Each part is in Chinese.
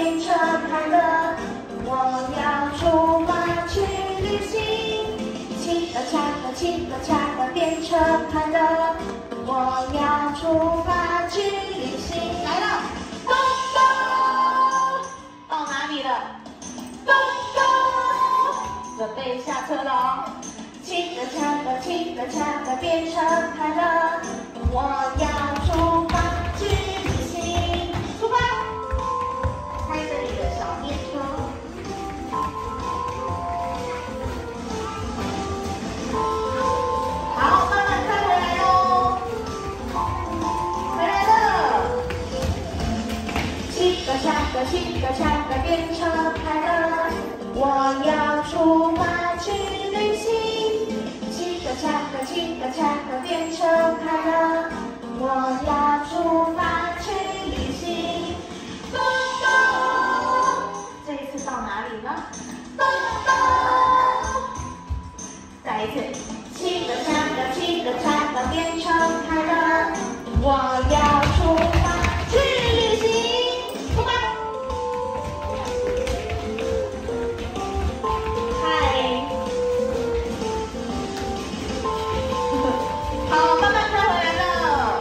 变车开了，我要出发去旅行。骑个恰个骑个恰个变车开了，我要出发去旅行。来了，咚咚，到哪里了？咚咚，准备下车了哦。骑个恰个骑个恰个变车开了，我要出发去旅行。出发，开着你的小电车。好，慢慢开回来喽。回来了。骑个恰个骑个恰个变车开了，我要出发去旅行。骑个恰个骑个恰个变车开了，我要出发去旅行。咚咚，这一次到哪里呢？咚咚，再一次，骑个恰个骑个恰个变车开了，我要出发去旅行。出发。嗨。好，慢慢开回来了。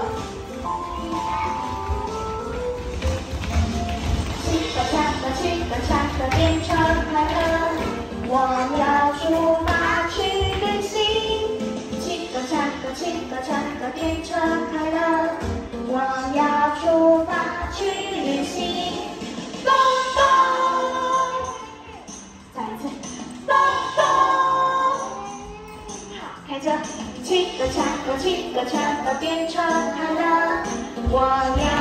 骑个恰个骑个恰个变车开了，我要出发去旅行。骑个恰个骑个恰个变车开了，我要出发去旅行。咚咚，再一次，咚咚。好，开车。骑个恰个骑个恰个变车开了，我要